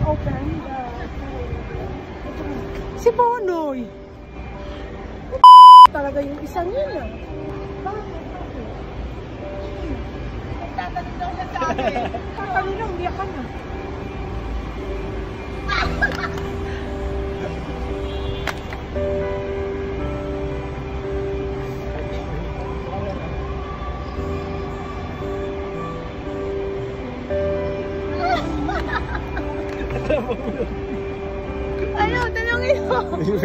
open si Bonoy. Talaga yung isa niya. Tatanong daw na sa akin. Tatanong lang, hindi ka na. Ano? Tanongin mo!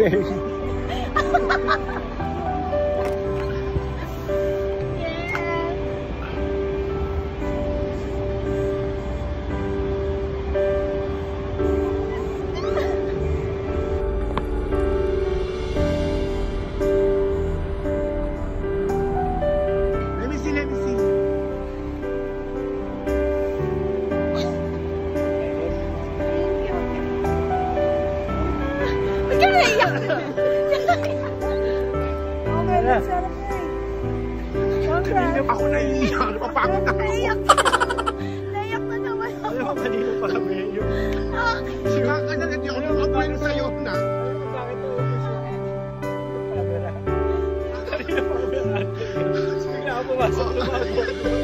Ako naiiyak, napapagod ako. Naiyak na naman ako. Alam mo, kanina pa kami yun. Sika ka na, hindi ako nakapain sa'yo na. Bakit ito gusto mo? Kanina pa kami. Bigla ako pumasok.